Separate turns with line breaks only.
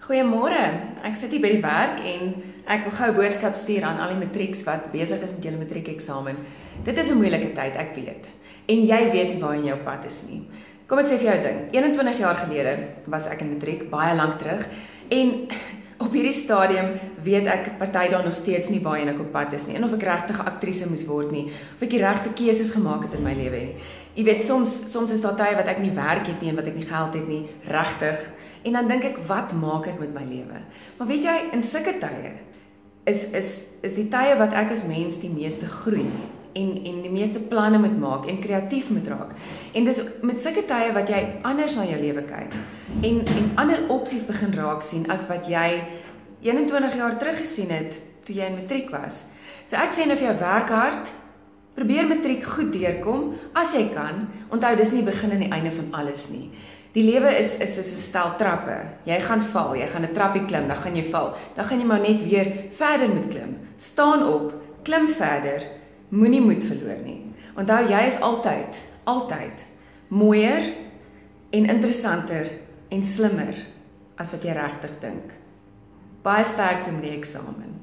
Goeiemôre. Ek sit hier by die werk en ek wil gou 'n boodskap stuur aan al die matrieks wat besig is met julle matriekeksamen. Dit is 'n moeilike tyd, ek weet. En jy weet nie waarheen jy op pad is nie. Kom ek sê vir jou 'n ding. 21 jaar gelede was ek in matriek, baie lank terug, en op hierdie stadium weet ek party daar nog steeds nie waarheen ek op pad is nie, en of ek regtig 'n aktrise moes word nie, of ek die regte keuses gemaak het in my lewe nie. Jy weet, soms is daar tye wat ek nie werk het nie en wat ek nie geld het nie, regtig. En dan dink ek, wat maak ek met my lewe? Maar weet jy, in sulke tye is die tye wat ek as mens die meeste groei en die meeste planne moet maak en kreatief moet raak. En dis met sulke tye wat jy anders na jou lewe kyk en ander opsies begin raak sien as wat jy 21 jaar terug gesien het toe jy in matriek was. So ek sê nou vir jou, werk hard, probeer matriek goed deurkom as jy kan. Onthou, dis nie die begin en die einde van alles nie. Die lewe is soos 'n stel trappe. Jy gaan val, jy gaan 'n trappie klim, dan gaan jy val. Dan gaan jy maar net weer verder moet klim. Staan op, klim verder, moenie moed verloor nie. Onthou, jy is altyd mooier en interessanter en slimmer as wat jy regtig dink. Baie sterkte met die eksamen.